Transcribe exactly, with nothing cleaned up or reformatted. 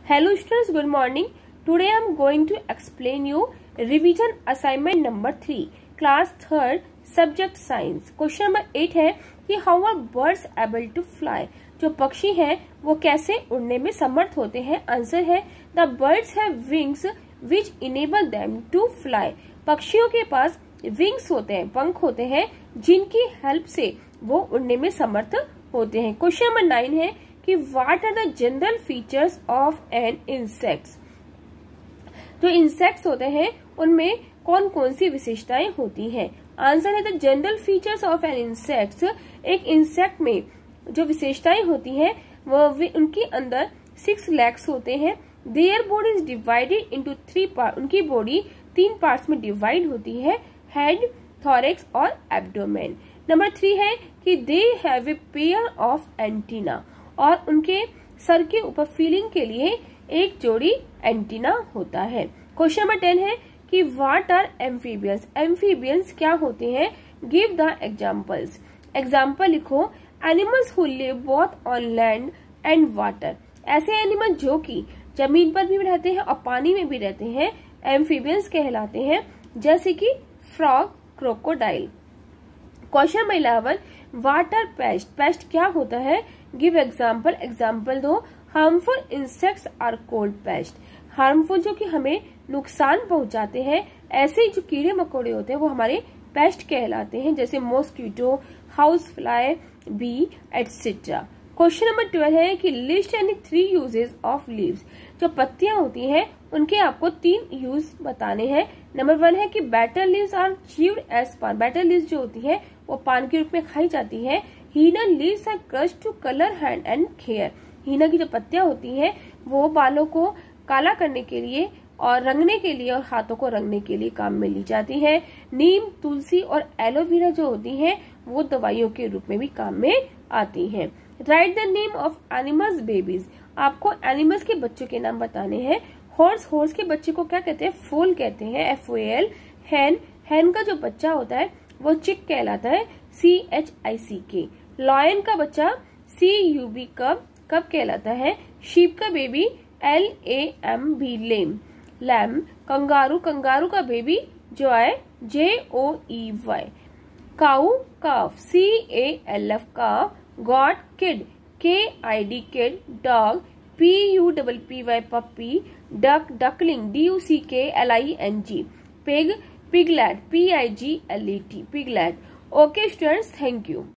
Hello students, good morning. Today I am going to explain you revision assignment number three, class third, subject science. Question number eight है कि how are birds able to fly? जो पक्षी हैं वो कैसे उड़ने में समर्थ होते हैं? आंसर है the birds have wings which enable them to fly. पक्षियों के पास विंग्स होते हैं, पंख होते हैं, जिनकी हेल्प से वो उड़ने में समर्थ होते हैं. क्वेश्चन नंबर नाइन है कि what are the general features of an insects. जो इंसेक्ट्स होते हैं उनमें कौन कौन सी विशेषताएं होती हैं? आंसर है the general features of an insects. एक इंसेक्ट में जो विशेषताएं होती हैं वो उनके अंदर सिक्स लेग्स होते हैं. Their body is divided into three part. उनकी बॉडी तीन पार्ट्स में डिवाइड होती है, हेड, थोरेक्स और एब्डोमेन. नंबर थ्री है कि they have a pair of antenna. और उनके सर के ऊपर फीलिंग के लिए एक जोड़ी एंटीना होता है. क्वेश्चन नंबर टेन है कि व्हाट आर एम्फीबियंस. एम्फीबियंस क्या होते हैं? Give the examples. एग्जांपल लिखो. Animals who live both on land and water. ऐसे एनिमल जो कि जमीन पर भी रहते हैं और पानी में भी रहते हैं एम्फीबियंस कहलाते हैं, जैसे कि frog, crocodile. Question number eleven, water pest. Pest क्या होता है? Give example. एग्जाम्पल दो. Harmful insects are called pest. Harmful जो कि हमें नुकसान पहुंचाते हैं, ऐसे जो कीड़े मकोड़े होते हैं वो हमारे पेस्ट कहलाते हैं, जैसे mosquito, house fly, bee etcetera. Question number twelve है कि list any three uses of leaves. जो पत्तियां होती हैं उनके आपको तीन यूज बताने हैं. नंबर वन है कि betel leaves are chewed as paan. Betel leaves जो होती है वो पान के रूप में खाई जाती है. Henna leaves are crushed to colour hand and hair. Henna की जो पत्तियां होती हैं वो बालों को काला करने के लिए और रंगने के लिए और हाथों को रंगने के लिए काम में ली जाती है. नीम, तुलसी और एलोवेरा जो होती हैं वो दवाइयों के रूप में भी काम में आती हैं. Write the name of animals babies. आपको एनिमल्स के बच्चों के नाम बताने हैं. हॉर्स. हॉर्स के बच्चे को क्या कहते हैं? फोल कहते हैं, एफ ओ एल. हैन. हैन का जो बच्चा होता है वो चिक कहलाता है, सी एच आई सी के. लॉयन का बच्चा सी यू बी कब. कब कहलाता है. शीप का baby L A M B lamb. Lamb. Kangaroo. Kangaroo का बेबी जो है J O E Y. Cow. Calf, C A L F calf. Goat. Kid, K I D kid. Dog, P U double P Y puppy. Duck. Duckling, D U C K L I N G. Pig, piglet, P I G L E T, piglet. Okay students, thank you.